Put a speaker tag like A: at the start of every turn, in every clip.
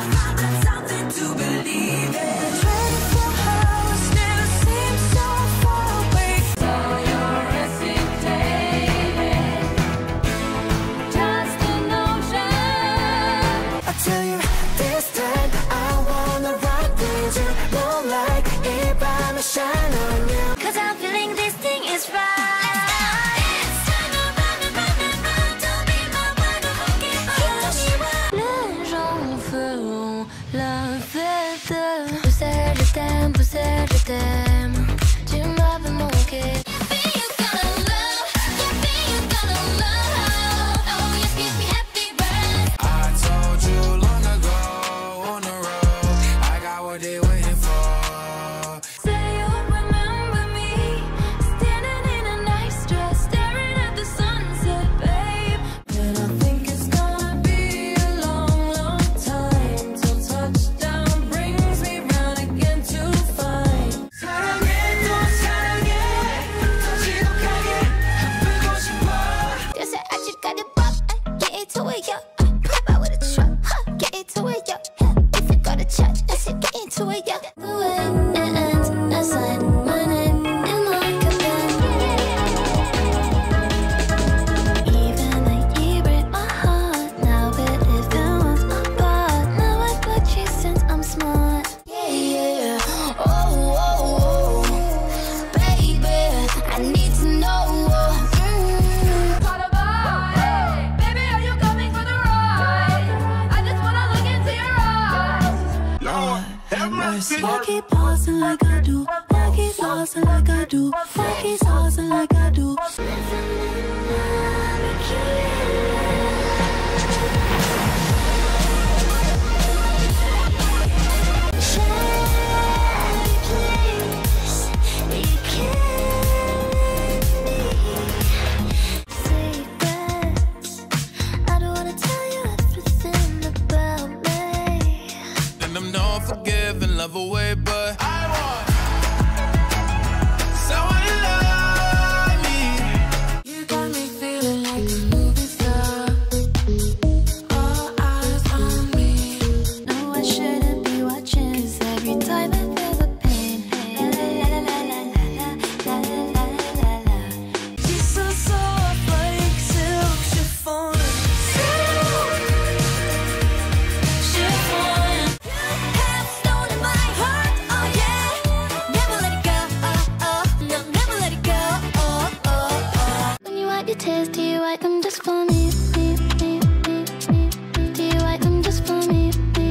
A: something to believe in. 24 hours never seems so far away. So you're hesitating, just an ocean. I tell you this time I wanna ride with you. Don't like it, but shine on you. 'Cause I'm feeling this thing is right. Pousser je t'aime, tu m'avais manqué. Baby, you gotta love, yeah, baby, you gotta love. Oh, yes, give me happy birthday.
B: I told you long ago on the road, I got what they waiting for.
A: Say you remember me, standing in a nice dress, staring at the sunset, babe. And I think it's gonna be a long, long time till touchdown brings me round again to find. 사랑해 또 사랑해 더 지독하게 아프고 싶어.
C: There's an action got it pop, get into it, yo. Pop out with a truck, get into it, yo. If you got a touch, I said get into it, yo. The way it ends, I sign my name in my command. Even the year break my heart. Now but if it was apart, now I got you since I'm smart. Yeah, yeah. Oh, oh, oh, baby, I need to know.
A: Baby, are you coming for the ride? I just wanna look into your eyes.
B: Lord, have mercy.
A: I keep pausing like I do. I keep pausing like I do. I keep pausing like I do.
C: I don't wanna tell you everything about me.
B: And I'm not forgiving, love away, but I want someone to love me.
A: You got me feeling like a movie star. All eyes on me.
C: No, I shouldn't be watching, 'cause every time I feel the pain. La la la la la la la la la la.
A: She's so soft like silk chiffon. Chiffon. You have stolen my heart, oh yeah. Never let it go, oh oh. No, never let it go, oh oh oh.
C: When you wipe your tears, do you wipe them just for me? Do you wipe them just for me?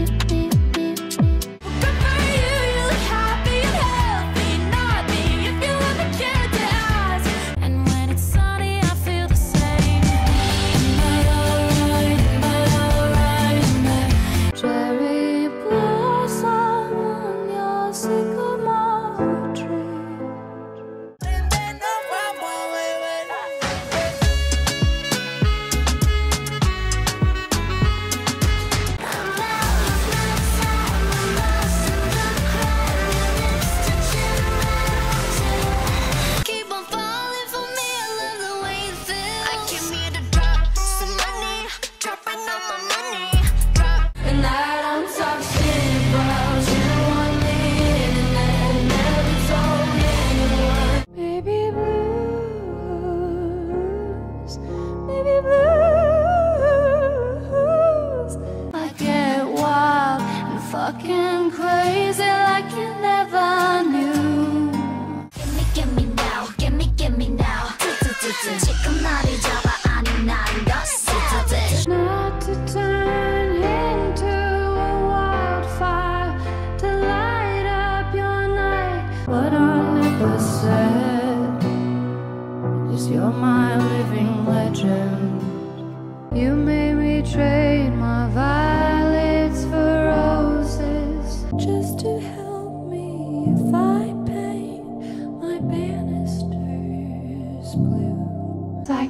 A: Good for you, you look happy and healthy. Not me, if you ever cared to ask. And when it's sunny, I feel the same. Am I alright? Am I alright? Am I cherry blossom on your sycamore tree?
C: Keep on falling for me, I love the way you feel. I came here to drop some money, dropping all my money. Drop.
A: And that I'm talking about you want me and I never told anyone. Baby blues, baby blues. I get wild and fucking crazy like you never knew.
C: Give me now, give me now. 지금 나를 잡아 아니 난 더 쓰듯해.
A: Not to turn into a wildfire to light up your night. What I never said is you're my living legend. You made me trade my violets for roses just to help me if I paint my banisters blue. I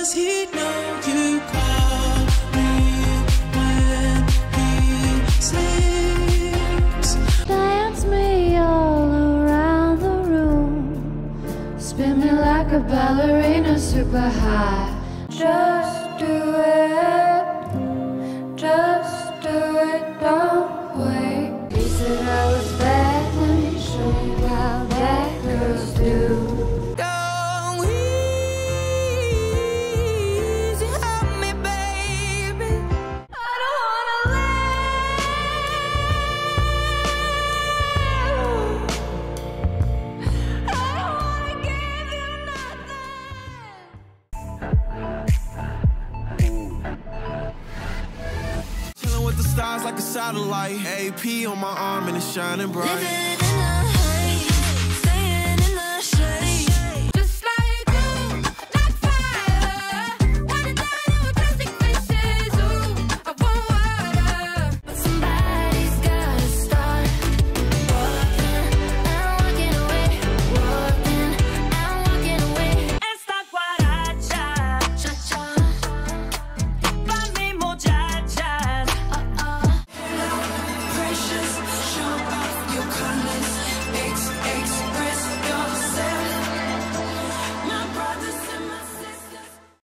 B: does he know you call me when he sleeps?
C: Dance me all around the room, spin me like a ballerina super high. Just do it, don't wait. He said I was bad, let me show you how bad girls do.
B: Go easy on me, baby.
C: I don't wanna live. I don't wanna give you nothing.
B: Chilling with the stars like a satellite. AP on my arm and it's shining bright.
A: Living